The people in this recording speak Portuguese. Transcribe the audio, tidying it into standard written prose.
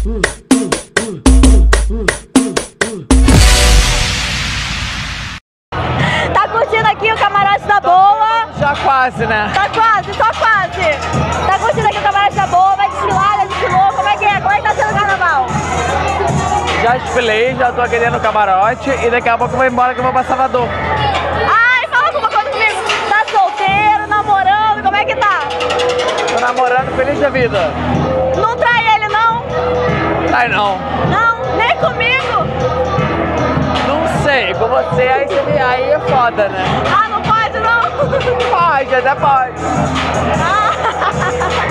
Tá curtindo aqui o camarote da Boa? Já quase, né? Tá quase, só quase. Tá curtindo aqui o camarote da Boa? Vai desfilar, já desfilou? Como é que é? Como é que tá sendo o carnaval? Já desfilei, já tô aqui dentro do camarote e daqui a pouco eu vou embora que eu vou pra Salvador. Ai, fala alguma coisa comigo. Tá solteiro, namorando, como é que tá? Tô namorando feliz da vida. Não trai ele, não? Ai, não. Não? Nem comigo? Não sei, com você aí é foda, né? Ah, não pode, não? Pode, até pode. Ah.